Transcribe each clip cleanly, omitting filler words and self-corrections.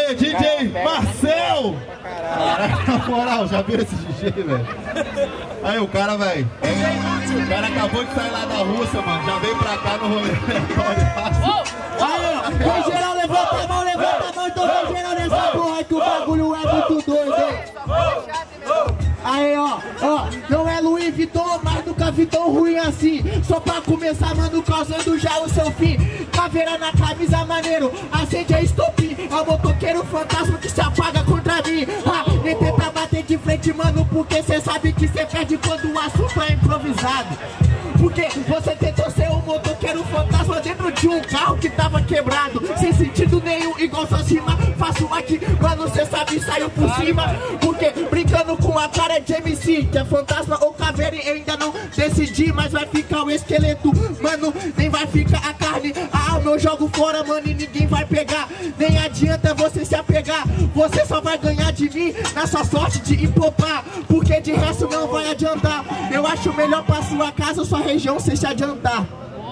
Aê, DJ Marcel! Caraca, na moral, já viu esse DJ, velho? Aí o cara, velho, o cara acabou de sair lá da Rússia, mano, já veio pra cá no rolê. Aí, ó, vem geral, levanta a mão, então vem geral nessa porra que o bagulho é muito doido, hein? Aí, ó, não é Louis Vuitton, mas nunca vi tão ruim assim. Só pra começar, mano, causando já o seu fim. Caveira na camisa, maneiro, acende a estopim. É o motoqueiro fantasma que se apaga contra mim. Nem tenta bater de frente, mano, porque cê sabe que cê perde quando o assunto é improvisado. Porque você tentou ser um motoqueiro fantasma dentro de um carro que tava quebrado, sem sentido nenhum, igual suas rimas. Faço aqui, mano, cê sabe, saiu por cima. Porque brincando com a cara de MC, que é fantasma ou caveira, e ainda não decidi. Mas vai ficar o esqueleto, mano, nem vai ficar a carne. A alma eu jogo fora, mano, e ninguém vai pegar. Nem adianta você se apegar, você só vai ganhar de mim na sua sorte de empopar. Porque de resto não vai adiantar. Eu acho melhor pra sua casa ou sua região você se adiantar.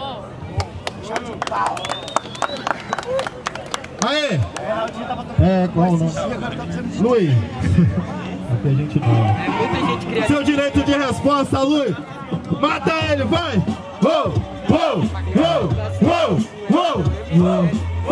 Aê! Qual o nome? Luiz. Aqui a gente não. É muita gente criativa. Seu direito de resposta, Luiz. Mata ele, vai! Uou! Uou! Uou! Uou! Uou! Uou!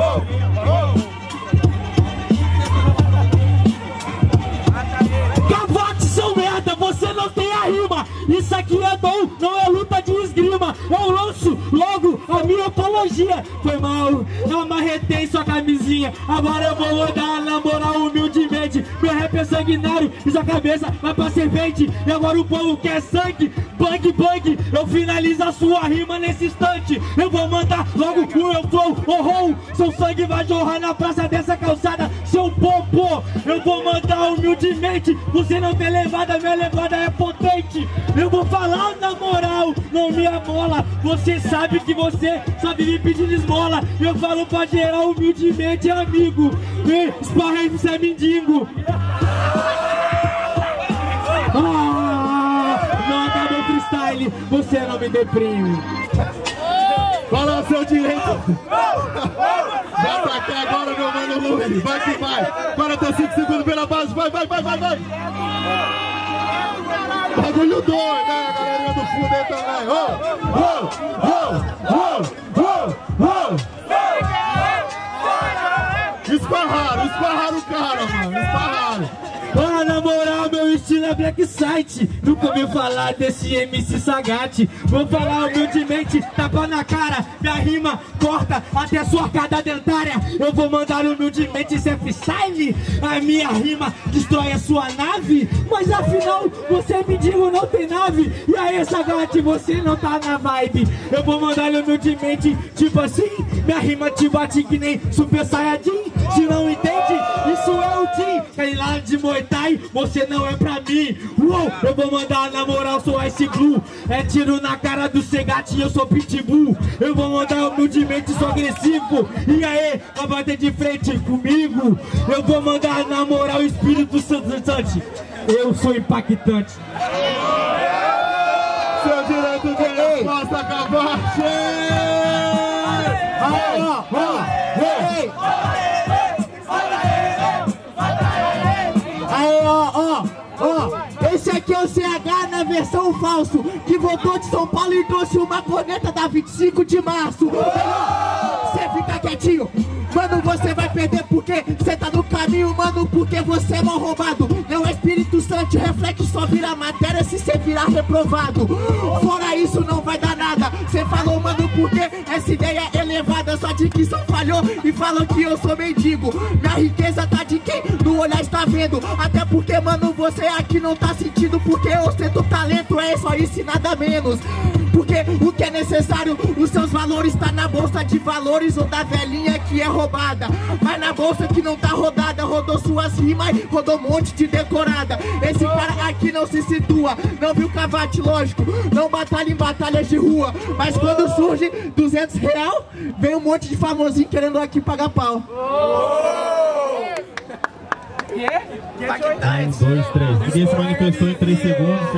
Cavate, seu merda, você não tem a rima. Isso aqui é dom, não é luta de esgrima. Eu lanço logo a minha apologia. Foi mal, eu amarretei sua camisinha. Agora eu vou rodar na moral humildemente. Meu rap é sanguinário e sua cabeça vai pra serpente. E agora o povo quer sangue, bang bang. Eu finalizo a sua rima nesse instante. Eu vou mandar logo o meu flow, oh, seu sangue vai jorrar na praça dessa calçada, seu popô. Eu vou mandar humildemente. Você não tem levada, minha levada é potente. Eu vou falar na moral, não me amola. Você sabe que você só vive pedindo esmola. Eu falo pra geral humildemente, amigo. Ei, esparrei pra você, mendigo. Não acabou o freestyle, você não me deprime. Fala o seu direito. Vai pra cá agora, meu mano Luiz. Vai que vai. 45 segundos pela base. Vai. Bagulho doido, né? A galerinha do fundo aí também. Esparraram o cara, mano. Esparraram. Na moral, meu estilo é Black Site. Nunca ouviu falar desse MC Sagate. Vou falar humildemente, tapa na cara. Minha rima corta até sua arcada dentária. Eu vou mandar humildemente, isso é freestyle. A minha rima destrói a sua nave. Mas afinal, você mendigo não tem nave. E aí, Sagate, você não tá na vibe. Eu vou mandar humildemente, tipo assim. Minha rima te bate que nem Super Saiyajin. Se não entende, isso é o Jin. Cai lá de Muay Thai, você não é pra mim. Uou, eu vou mandar na moral, sou Ice Blue. É tiro na cara do Segate e eu sou Pitbull. Eu vou mandar humildemente, sou agressivo. E aí, vai bater de frente comigo. Eu vou mandar na moral, Espírito Santo. Eu sou impactante. Seu direito de resposta, Cavate! Esse aqui é o CH na versão falso, que voltou de São Paulo e trouxe uma corneta da 25 de março. Você fica quietinho, mano, você vai perder porque você tá no caminho, mano, porque você é mal roubado. Não é Espírito Santo, reflexo só vira matéria se você virar reprovado. Fora isso não vai dar nada. Você falou, mano, porque essa ideia é elevada. Sua dicção falhou e falou que eu sou mendigo. Minha riqueza tá de quem no olhar está vendo. Até porque, mano, você aqui não tá sentindo. Porque eu ostento talento, é só isso e nada menos. Porque o que é necessário, os seus valores tá na bolsa de valores ou da velhinha que é roubada. Mas na bolsa que não tá rodada, rodou suas rimas, rodou um monte de decorada. Esse cara aqui não se situa, não viu Cavate, lógico, não batalha em batalhas de rua. Mas quando surge 200 real, vem um monte de famosinho querendo aqui pagar pau. 1, 2, 3. Ninguém se manifestou em 3 segundos,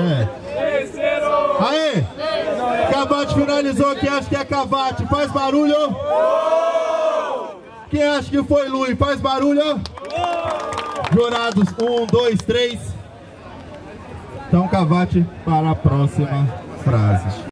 Aê! Cavate finalizou. Quem acha que é Cavate? Faz barulho! Quem acha que foi Luiz? Faz barulho! Jurados, 1, 2, 3. Então, Cavate para a próxima frase.